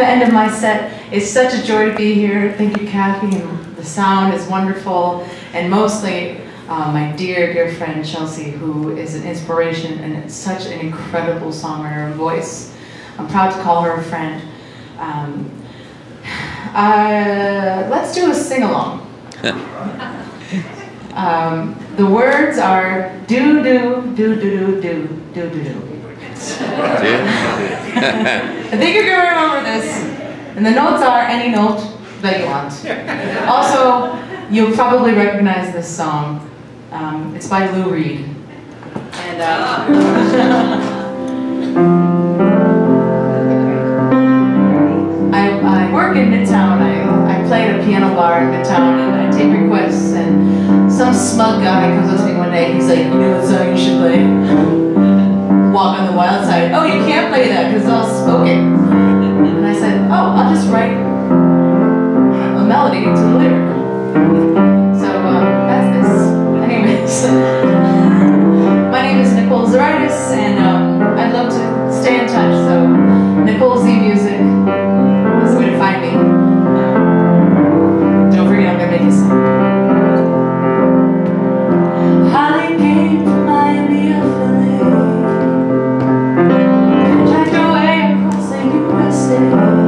the end of my set. It's such a joy to be here. Thank you, Kathy, and the sound is wonderful. And mostly, my dear, dear friend Chelsea, who is an inspiration and such an incredible songwriter and voice. I'm proud to call her a friend. Let's do a sing-along. The words are do do do do do do do do do. I think you're going to remember this. And the notes are any note that you want. Also, you'll probably recognize this song. It's by Lou Reed. And I work in Midtown. I play at a piano bar in Midtown, and I take requests. And some smug guy comes up to me one day. He's like, "You know what song you should play? Walk on the Wild Side." "Oh, you can't play that because it's all spoken." And I said, "Oh, I'll just write a melody to the lyric." So that's this. Anyways, my name is Nicole Zaritis, and I'd love to stay in touch. So Nicole Z Music is the way to find me. Don't forget, I'm gonna make you sing. Holly came from Miami of Philly, jacked away across the USA.